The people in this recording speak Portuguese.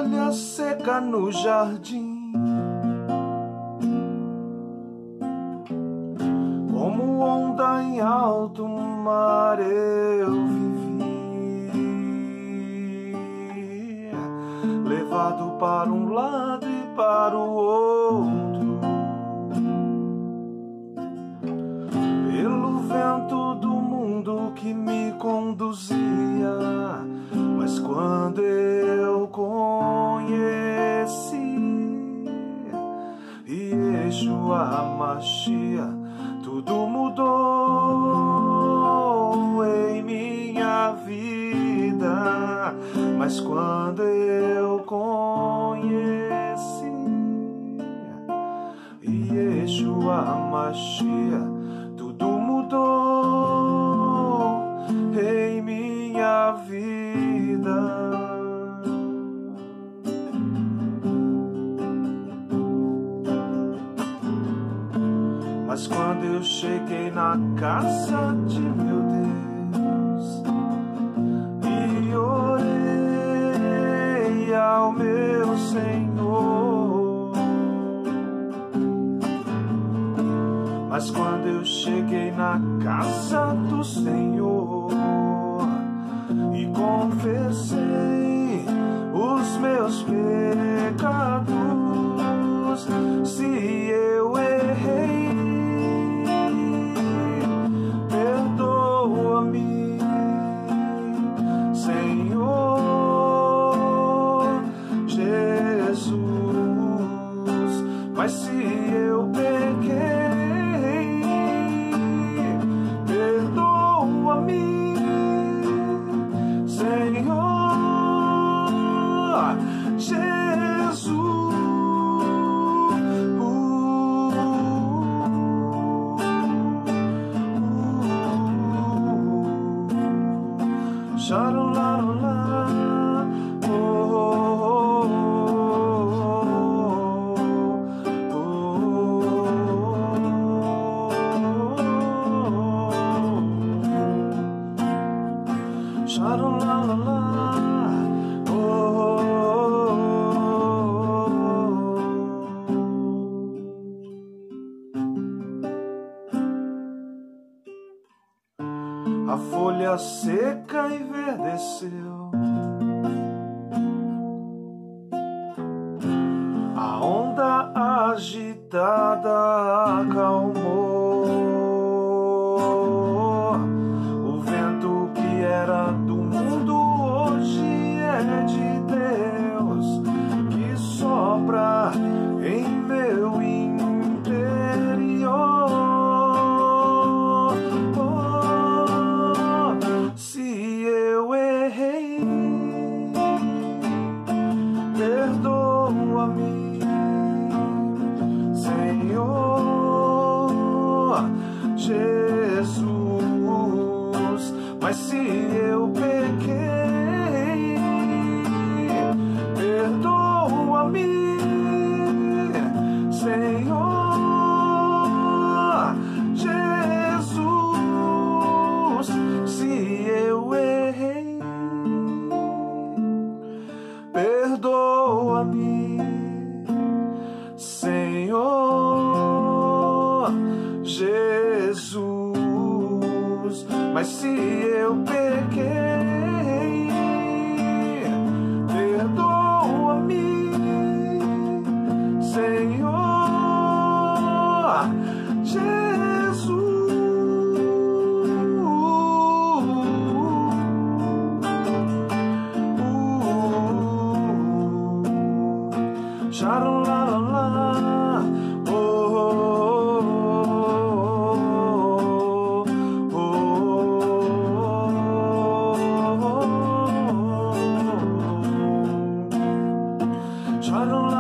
folha seca no jardim, como onda em alto mar eu vivi, levado para um lado e para o outro, pelo vento do mundo que me conduzia. Mas quando eu conheci Yeshua Mashiach, tudo mudou em minha vida. Mas quando eu conheci Yeshua Mashiach, tudo mudou em minha vida. Mas quando eu cheguei na casa de meu Deus e orei ao meu Senhor, mas quando eu cheguei na casa do Senhor e confessei os meus pecados, se eu errei, perdoa-me, Senhor Jesus. Mas se eu pequei, perdoa-me, Senhor Jesus. Sha-la-la-la, a folha seca enverdeceu, a onda agitada acalmou, o vento que era do mundo hoje é de Deus, que sopra em meu interior. Se eu errei, perdoa-me, Senhor Jesus. Mas se eu pequei, perdoa-me, Senhor Jesus. Se eu errei, perdoa-me, Senhor Jesus. Mas se eu pequei, perdoa-me, Senhor Jesus. Sha-la-la-la, sha-la-la.